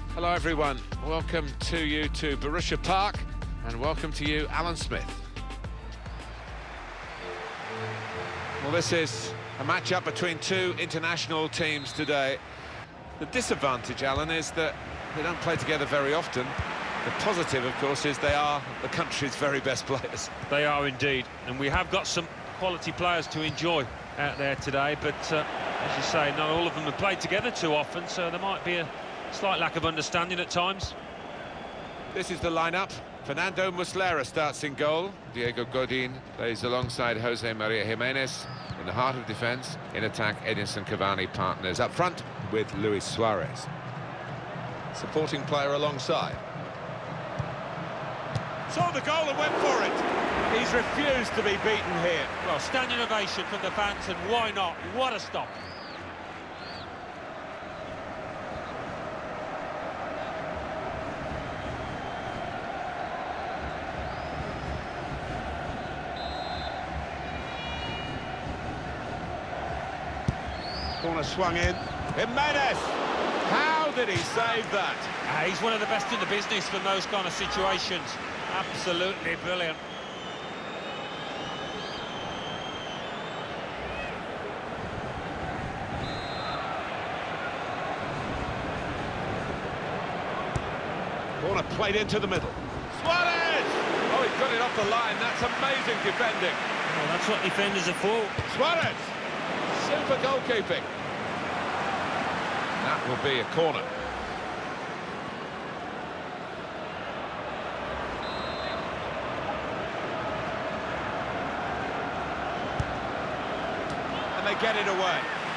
Hello everyone, welcome to you to Borussia Park and welcome to you Alan Smith. Well, this is a match-up between two international teams today. The disadvantage, Alan, is that they don't play together very often. The positive, of course, is they are the country's very best players. They are indeed, and we have got some quality players to enjoy out there today, but as you say, not all of them have played together too often, so there might be a slight lack of understanding at times. This is the lineup. Fernando Muslera starts in goal. Diego Godin plays alongside Jose Maria Jimenez in the heart of defence. In attack, Edinson Cavani partners up front with Luis Suarez. Supporting player alongside. Saw the goal and went for it. He's refused to be beaten here. Well, standing ovation from the fans, and why not? What a stop. Corner swung in. Jimenez! How did he save that? He's one of the best in the business from those kind of situations. Absolutely brilliant. Corner played into the middle. Suarez! Oh, he got it off the line. That's amazing defending. Well, that's what defenders are for. Suarez! Super goalkeeping. That will be a corner. And they get it away.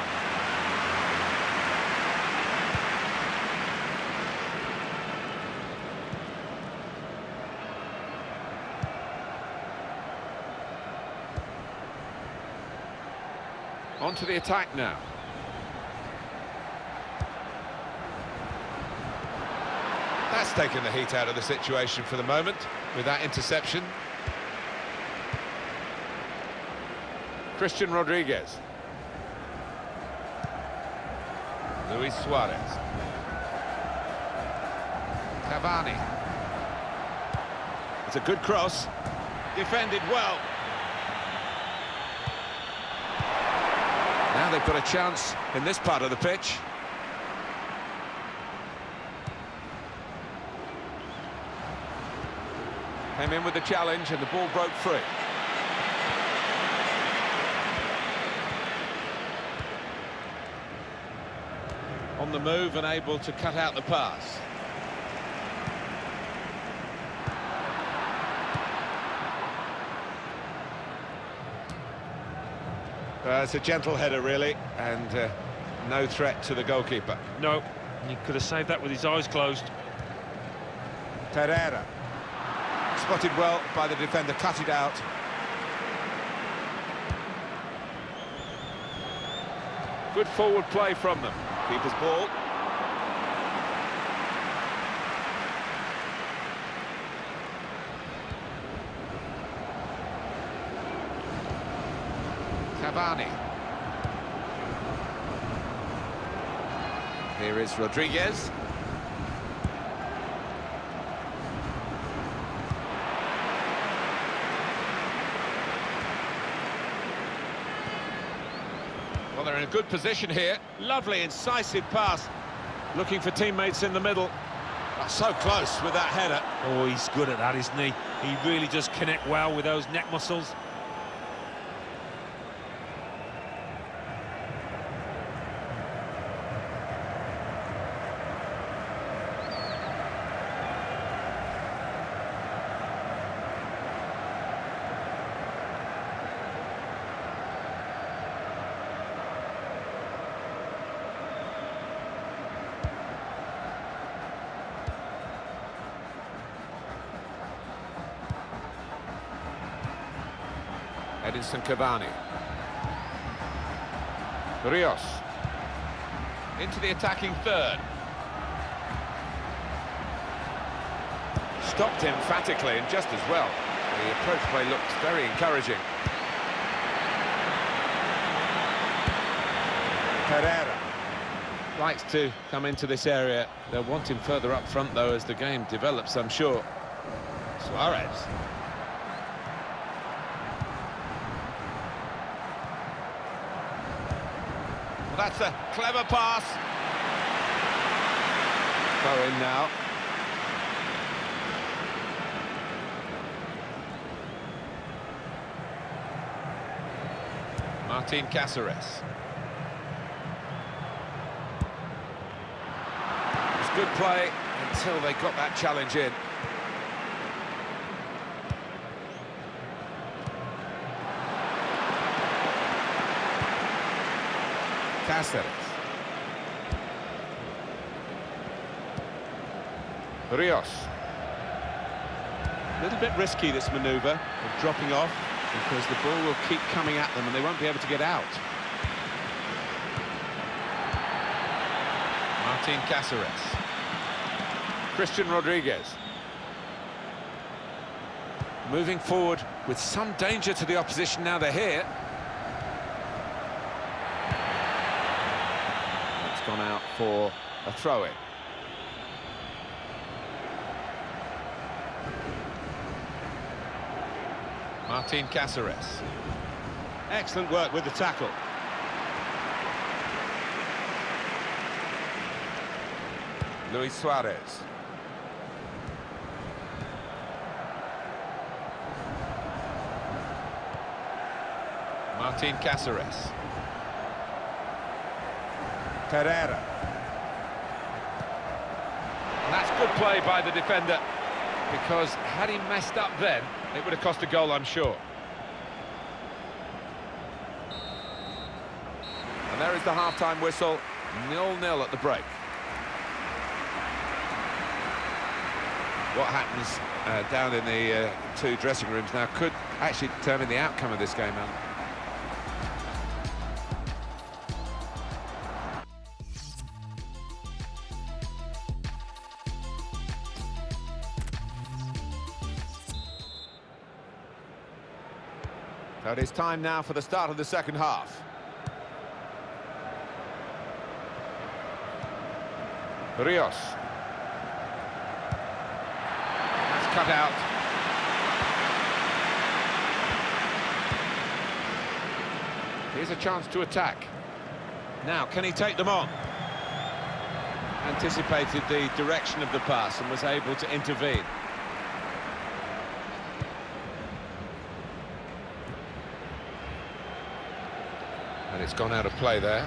On to the attack now. That's taken the heat out of the situation for the moment with that interception. Christian Rodriguez. Luis Suarez. Cavani. It's a good cross. Defended well. Now they've got a chance in this part of the pitch. Came in with the challenge and the ball broke free. On the move and able to cut out the pass. It's a gentle header, really, and no threat to the goalkeeper. No, he could have saved that with his eyes closed. Pereira. Spotted well by the defender, cut it out. Good forward play from them. Keeper's ball. Cavani. Here is Rodriguez. Well, they're in a good position here. Lovely, incisive pass. Looking for teammates in the middle. Oh, so close with that header. Oh, he's good at that, isn't he? He really does connect well with those neck muscles. Edinson Cavani. Rios. Into the attacking third. Stopped emphatically and just as well. The approach play looked very encouraging. Pereira. likes to come into this area. They'll want him further up front, though, as the game develops, I'm sure. Suarez. Well, that's a clever pass. Throw in now. Martin Cáceres. It's good play until they got that challenge in. Cáceres. Rios. A little bit risky, this manoeuvre of dropping off, because the ball will keep coming at them and they won't be able to get out. Martin Cáceres. Christian Rodriguez. Moving forward with some danger to the opposition now they're here. It's gone out for a throw-in. Martin Cáceres. Excellent work with the tackle. Luis Suarez. Martin Cáceres. Pereira. And that's good play by the defender, because had he messed up then, it would have cost a goal, I'm sure. And there is the half-time whistle, 0-0 at the break. What happens down in the two dressing rooms now could actually determine the outcome of this game, Alan. So it is time now for the start of the second half. Rios. That's cut out. Here's a chance to attack. Now, can he take them on? Anticipated the direction of the pass and was able to intervene. And it's gone out of play there.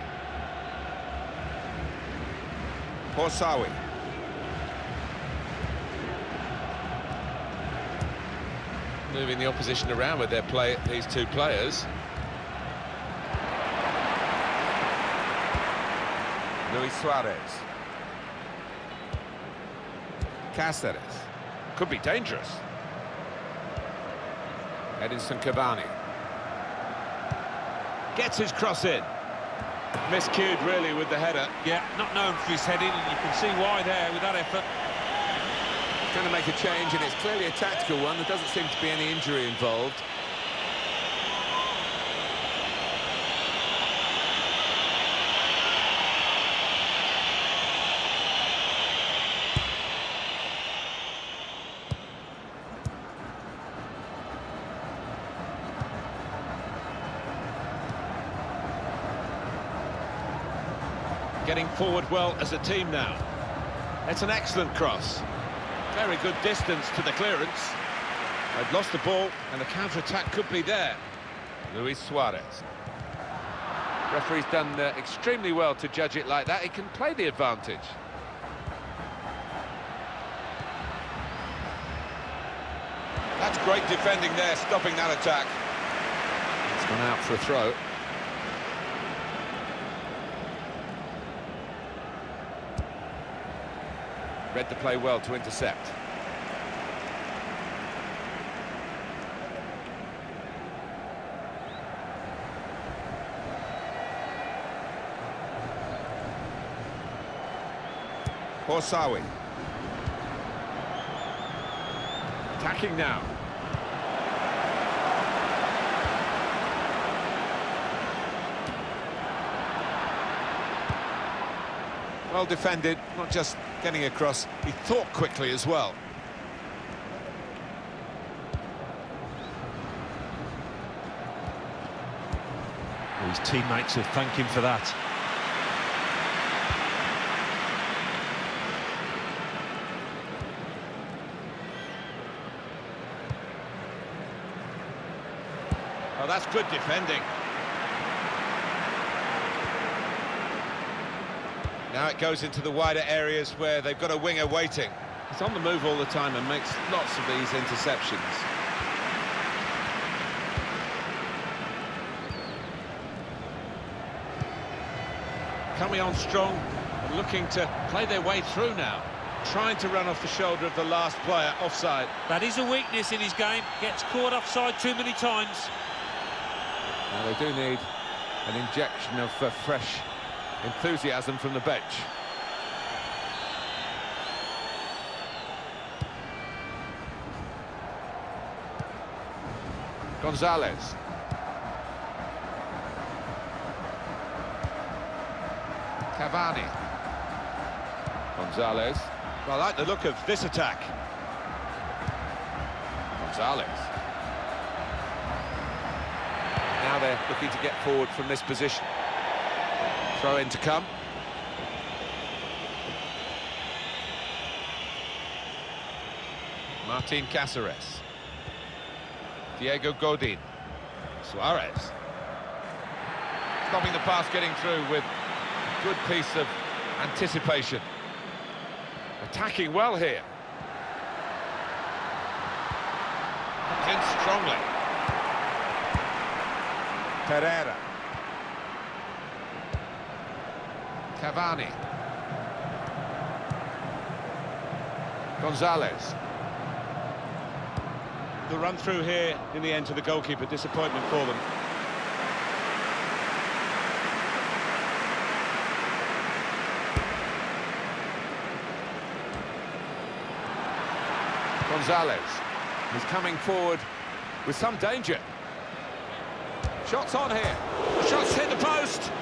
Horsawi. Moving the opposition around with their play, these two players. Luis Suarez. Cáceres. Could be dangerous. Edinson Cavani. Gets his cross in. Miscued, really, with the header. Yeah, not known for his heading, and you can see why there with that effort. Trying to make a change, and it's clearly a tactical one. There doesn't seem to be any injury involved. Getting forward well as a team now. It's an excellent cross. Very good distance to the clearance. They've lost the ball, and the counter-attack could be there. Luis Suarez. Referee's done extremely well to judge it like that. He can play the advantage. That's great defending there, stopping that attack. It's gone out for a throw. Read the play well to intercept. Horsawi. Attacking now. Well defended, not just getting across, he thought quickly as well. His teammates will thank him for that. Oh, that's good defending. Now it goes into the wider areas where they've got a winger waiting. He's on the move all the time and makes lots of these interceptions. Coming on strong, and looking to play their way through now. Trying to run off the shoulder of the last player, offside. That is a weakness in his game. Gets caught offside too many times. Now they do need an injection of fresh enthusiasm from the bench. Gonzalez. Cavani. Gonzalez. Well, I like the look of this attack. Gonzalez. Now they're looking to get forward from this position. Throw in to come. Martin Cáceres. Diego Godin. Suarez. Stopping the pass getting through with a good piece of anticipation. Attacking well here. Comes in strongly. Pereira. Cavani. Gonzalez. The run through here in the end to the goalkeeper, disappointment for them. Gonzalez is coming forward with some danger. Shots on here. The shots hit the post.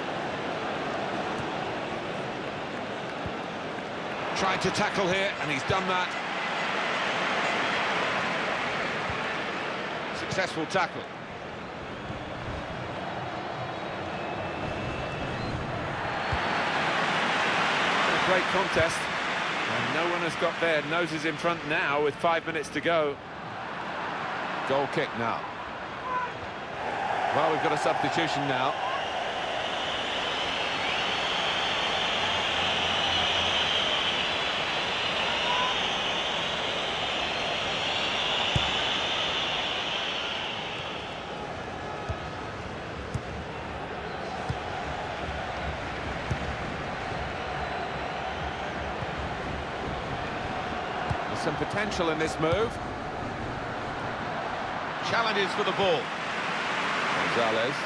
Tried to tackle here, and he's done that. Successful tackle. A great contest. And no one has got their noses in front now with 5 minutes to go. Goal kick now. Well, we've got a substitution now. Some potential in this move. Challenges for the ball. Gonzalez.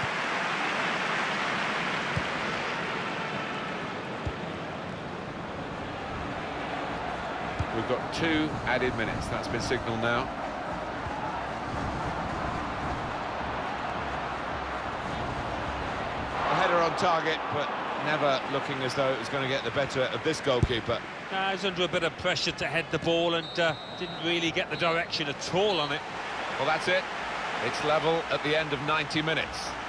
We've got 2 added minutes. That's been signalled now. A header on target, but never looking as though it was going to get the better of this goalkeeper. He's under a bit of pressure to head the ball and didn't really get the direction at all on it. Well, that's it. It's level at the end of 90 minutes.